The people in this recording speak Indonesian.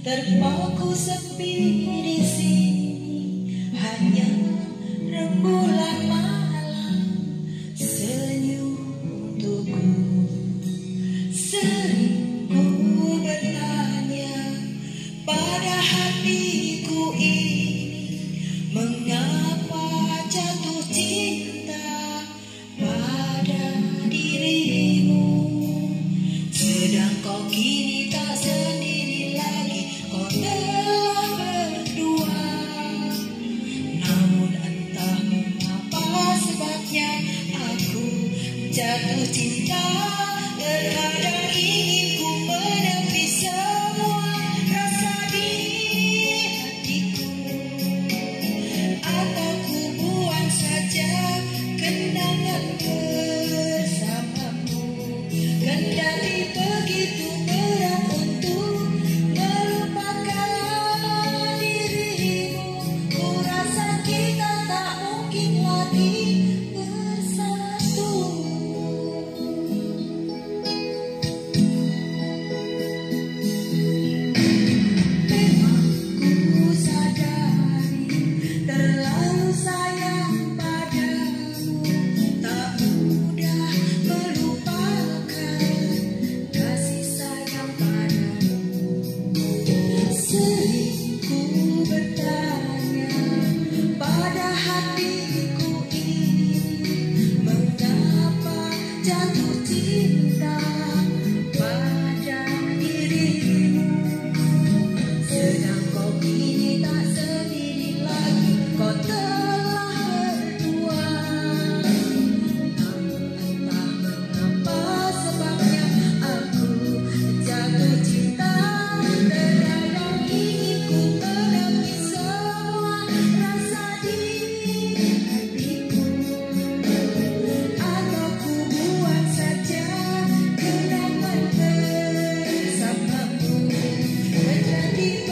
Terpaku sepi di sini, hanya rembulan malam senyum untukku. Sering ku bertanya pada hatiku ini, mengapa jatuh cinta pada dirimu, sedang kau kini tak sendiri lagi. Kau telah berdua, namun entah mengapa sebabnya aku jatuh cinta. Terkadang ingin ku menepi semua rasa di hatiku, atau ku buang saja kenangan bersamamu. Kendali begitu berat untuk melupakan dirimu. Ku rasa kita tak mungkin lagi bersatu. Memang ku sadari terlalu sayang padamu, tak mudah melupakan kasih sayang padamu. Sering ku bertanya pada hatiku ini, mengapa jatuh cinta pada dirimu, sedang kau kini tak sendiri lagi. Kau telah berdua, namun entah mengapa sebabnya aku jatuh cinta. Terkadang ingin ku menepi semua rasa di hatiku, atau ku buang saja kenangan bersamamu. Menjadi